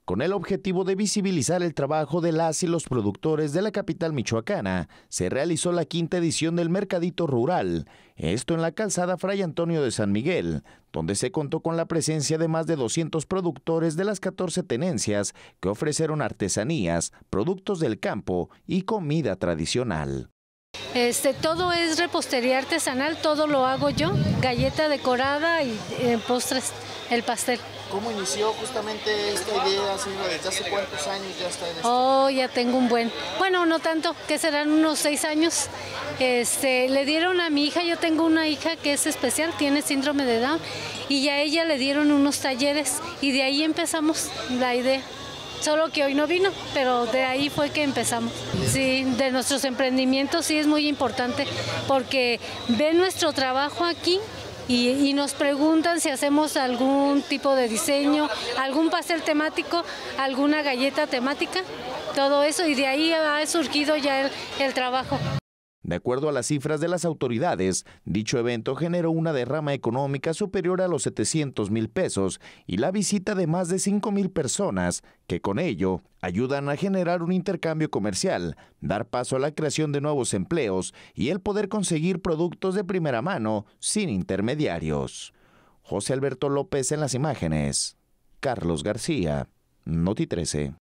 Con el objetivo de visibilizar el trabajo de las y los productores de la capital michoacana, se realizó la 5ª edición del Mercadito Rural, esto en la calzada Fray Antonio de San Miguel, donde se contó con la presencia de más de 200 productores de las 14 tenencias que ofrecieron artesanías, productos del campo y comida tradicional. Todo es repostería artesanal, todo lo hago yo, galleta decorada y postres, el pastel. ¿Cómo inició justamente esta idea? ¿Desde hace cuántos años ya está en esto? Oh, ya tengo un buen, bueno, no tanto, que serán unos 6 años. Le dieron a mi hija, yo tengo una hija que es especial, tiene síndrome de Down, y a ella le dieron unos talleres y de ahí empezamos la idea. Solo que hoy no vino, pero de ahí fue que empezamos. Sí, de nuestros emprendimientos sí es muy importante porque ven nuestro trabajo aquí y nos preguntan si hacemos algún tipo de diseño, algún pastel temático, alguna galleta temática, todo eso, y de ahí ha surgido ya el trabajo. De acuerdo a las cifras de las autoridades, dicho evento generó una derrama económica superior a los 700,000 pesos y la visita de más de 5,000 personas, que con ello ayudan a generar un intercambio comercial, dar paso a la creación de nuevos empleos y el poder conseguir productos de primera mano sin intermediarios. José Alberto López en las imágenes. Carlos García, Noti 13.